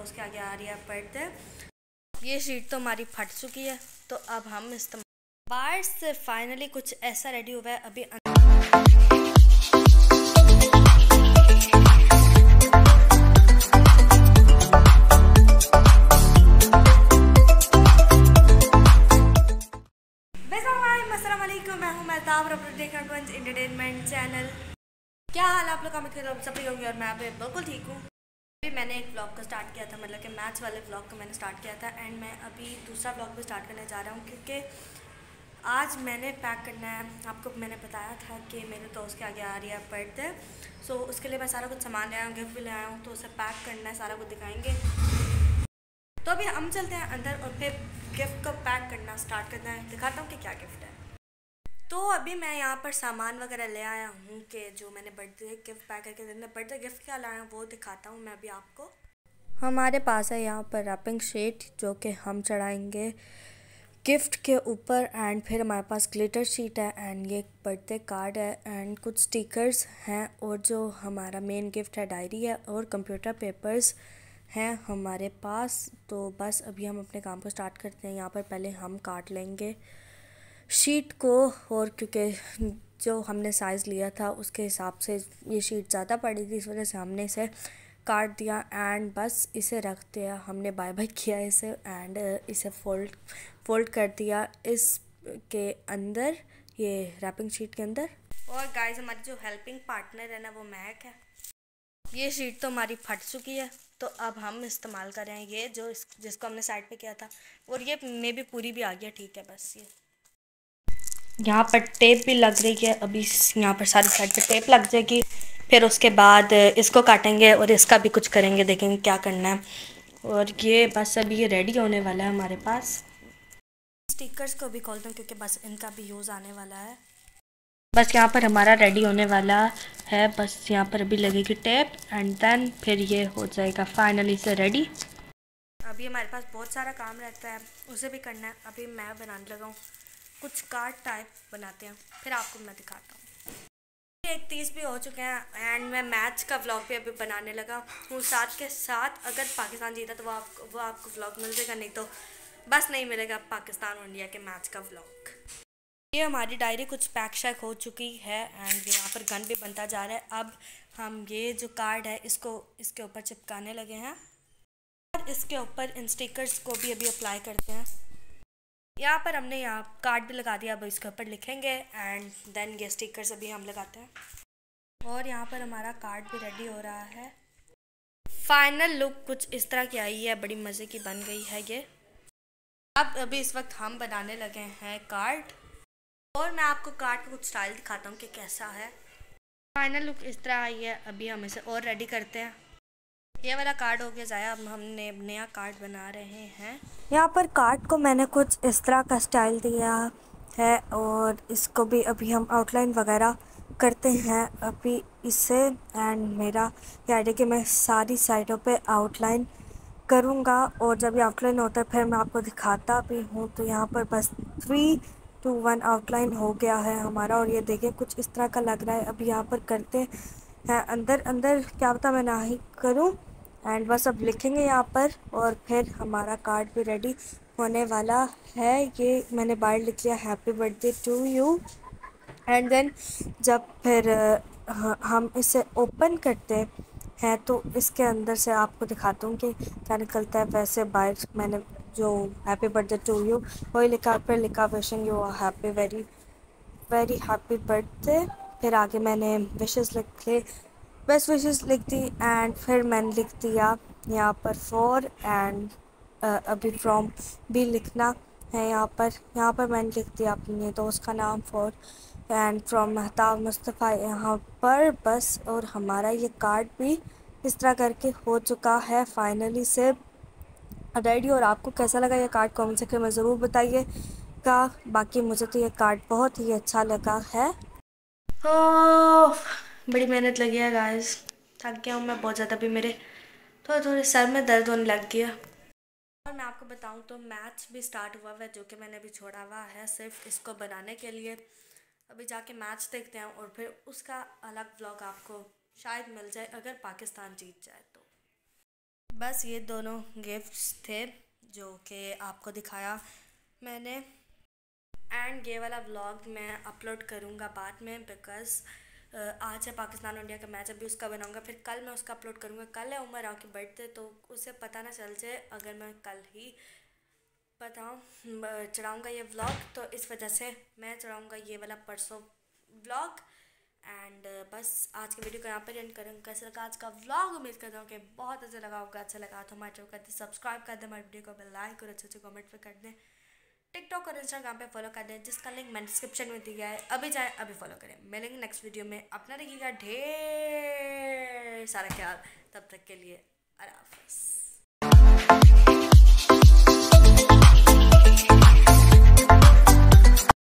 दोस्त के आगे आ रही है पढ़ते। ये शीट तो हमारी फट चुकी है, तो अब हम इस्तेमाल बाहर से फाइनली कुछ ऐसा रेडी हुआ है। अभी अस्सलाम वालेकुम, मैं हूं महताब और आप देख रहे हैं एंटरटेनमेंट चैनल। क्या हाल आप लोग का? मतलब सब होंगे और मैं अभी बिल्कुल ठीक हूँ। अभी मैंने एक व्लॉग को स्टार्ट किया था, मतलब कि मैथ्स वाले व्लॉग को मैंने स्टार्ट किया था एंड मैं अभी दूसरा व्लॉग भी स्टार्ट करने जा रहा हूँ क्योंकि आज मैंने पैक करना है। आपको मैंने बताया था कि मेरे दोस्त के आगे आ रही है बर्थडे, सो उसके लिए मैं सारा कुछ सामान ले आया हूँ, गिफ्ट भी ले आया हूँ, तो उसे पैक करना है, सारा कुछ दिखाएंगे। तो अभी हम चलते हैं अंदर और फिर गिफ्ट को पैक करना स्टार्ट करना है। दिखाता हूँ कि क्या गिफ्ट है। तो अभी मैं यहाँ पर सामान वगैरह ले आया हूँ कि जो मैंने बर्थडे गिफ्ट पैक करके देना। बर्थडे गिफ्ट क्या लाया वो दिखाता हूँ मैं अभी आपको। हमारे पास है यहाँ पर रैपिंग शीट जो कि हम चढ़ाएंगे गिफ्ट के ऊपर, एंड फिर हमारे पास ग्लिटर शीट है एंड ये बर्थडे कार्ड है एंड कुछ स्टिकर्स हैं, और जो हमारा मेन गिफ्ट है डायरी है और कंप्यूटर पेपर्स हैं हमारे पास। तो बस अभी हम अपने काम को स्टार्ट करते हैं। यहाँ पर पहले हम काट लेंगे शीट को, और क्योंकि जो हमने साइज़ लिया था उसके हिसाब से ये शीट ज़्यादा पड़ी थी, इस वजह से हमने इसे काट दिया एंड बस इसे रख दिया। हमने बाय बाय किया इसे एंड इसे फोल्ड कर दिया इसके अंदर, ये रैपिंग शीट के अंदर। और गाइस हमारी जो हेल्पिंग पार्टनर है ना वो महक है। ये शीट तो हमारी फट चुकी है, तो अब हम इस्तेमाल कर रहे हैं ये जो जिसको हमने साइड पे किया था, और ये मे भी पूरी भी आ गया। ठीक है, बस ये यहाँ पर टेप भी लग रही है। अभी यहाँ पर सारी साइड पे टेप लग जाएगी, फिर उसके बाद इसको काटेंगे और इसका भी कुछ करेंगे, देखेंगे क्या करना है। और ये बस अभी ये रेडी होने वाला है हमारे पास। स्टिकर्स को भी खोलता हूँ क्योंकि बस इनका भी यूज़ आने वाला है। बस यहाँ पर हमारा रेडी होने वाला है, बस यहाँ पर अभी लगेगी टेप एंड देन फिर ये हो जाएगा फाइनली से रेडी। अभी हमारे पास बहुत सारा काम रहता है, उसे भी करना है। अभी मैं बनाने लगा हूँ कुछ कार्ड टाइप बनाते हैं, फिर आपको मैं दिखाता हूँ। 1:30 भी हो चुके हैं एंड मैं मैच का व्लॉग भी अभी बनाने लगा हूँ। साथ के साथ अगर पाकिस्तान जीता तो वो आपको व्लॉग मिल जाएगा, नहीं तो बस नहीं मिलेगा पाकिस्तान और इंडिया के मैच का व्लॉग। ये हमारी डायरी कुछ पैक शैक हो चुकी है एंड यहाँ पर गन भी बनता जा रहा है। अब हम ये जो कार्ड है इसको इसके ऊपर चिपकाने लगे हैं और इसके ऊपर इन स्टिकर्स को भी अभी अप्लाई करते हैं। यहाँ पर हमने यहाँ कार्ड भी लगा दिया, अब इसके ऊपर लिखेंगे एंड देन ये स्टिकर्स अभी हम लगाते हैं। और यहाँ पर हमारा कार्ड भी रेडी हो रहा है। फाइनल लुक कुछ इस तरह की आई है, बड़ी मज़े की बन गई है ये। अब अभी इस वक्त हम बनाने लगे हैं कार्ड, और मैं आपको कार्ड का कुछ स्टाइल दिखाता हूँ कि कैसा है। फाइनल लुक इस तरह आई है। अभी हम इसे और रेडी करते हैं। ये वाला कार्ड हो गया ज़ाया, अब हमने नया कार्ड बना रहे हैं। यहाँ पर कार्ड को मैंने कुछ इस तरह का स्टाइल दिया है और इसको भी अभी हम आउटलाइन वगैरह करते हैं अभी इसे। एंड मेरा ये है कि मैं सारी साइडों पे आउटलाइन करूँगा, और जब ये आउटलाइन होता है फिर मैं आपको दिखाता भी हूँ। तो यहाँ पर बस 3, 2, 1 आउटलाइन हो गया है हमारा, और ये देखिए कुछ इस तरह का लग रहा है। अभी यहाँ पर करते हैं अंदर अंदर, क्या पता मैं ना ही करूँ, एंड बस अब लिखेंगे यहाँ पर और फिर हमारा कार्ड भी रेडी होने वाला है। ये मैंने बाहर लिख लिया happy birthday to you, and then जब फिर हम इसे ओपन करते हैं तो इसके अंदर से आपको दिखाता हूँ कि क्या निकलता है। वैसे बाहर मैंने जो हैप्पी बर्थडे टू यू वही लिखा, फिर लिखा wishing you happy very very happy birthday, फिर आगे मैंने विशेस लिख ले, बेस्ट विशेस लिख दी, एंड फिर मैंने लिख दिया यहाँ पर फॉर, एंड अभी फ्रॉम भी लिखना है यहाँ पर मैंने लिख दिया अपने दोस्त का नाम for, and from Mahtab Mustafa यहाँ पर बस। और हमारा ये कार्ड भी इस तरह करके हो चुका है फाइनली से रेडी। और आपको कैसा लगा ये कार्ड कमेंट सेक्शन में ज़रूर बताइएगा। बाकी मुझे तो ये कार्ड बहुत ही अच्छा लगा है। बड़ी मेहनत लगी है गाइस, थक गया हूँ मैं बहुत ज़्यादा। भी मेरे थोड़े सर में दर्द होने लग गया। और मैं आपको बताऊँ तो मैच भी स्टार्ट हुआ है जो कि मैंने अभी छोड़ा हुआ है सिर्फ इसको बनाने के लिए। अभी जाके मैच देखते हैं और फिर उसका अलग व्लॉग आपको शायद मिल जाए अगर पाकिस्तान जीत जाए तो। बस ये दोनों गिफ्ट्स थे जो कि आपको दिखाया मैंने। एंड ये वाला व्लॉग मैं अपलोड करूँगा बाद में, बिकॉज़ आज है पाकिस्तान और इंडिया का मैच, अभी उसका बनाऊँगा, फिर कल मैं उसका अपलोड करूँगा। कल है उमर की बर्थडे, तो उसे पता ना चल जाए अगर मैं कल ही बताऊँ चढ़ाऊँगा ये व्लॉग, तो इस वजह से मैं चढ़ाऊँगा ये वाला परसों व्लॉग। एंड बस आज की वीडियो को यहाँ पर एंड करूँगा। कैसा लगा आज का व्लॉग? उम्मीद करता हूँ कि बहुत अच्छा लगा होगा। अच्छा लगा तो हमारे चैनल कर दें सब्सक्राइब कर दें, हमारे वीडियो को लाइक और अच्छे कमेंट पर कर दें। टिकटॉक और इंस्टाग्राम पे फॉलो कर दें, जिसका लिंक मैंने डिस्क्रिप्शन में दिया है। अभी जाएँ, अभी फॉलो करें। मिलेंगे नेक्स्ट वीडियो में। अपना रखिएगा ढेर सारा ख्याल। तब तक के लिए अल्लाह हाफ़िज़।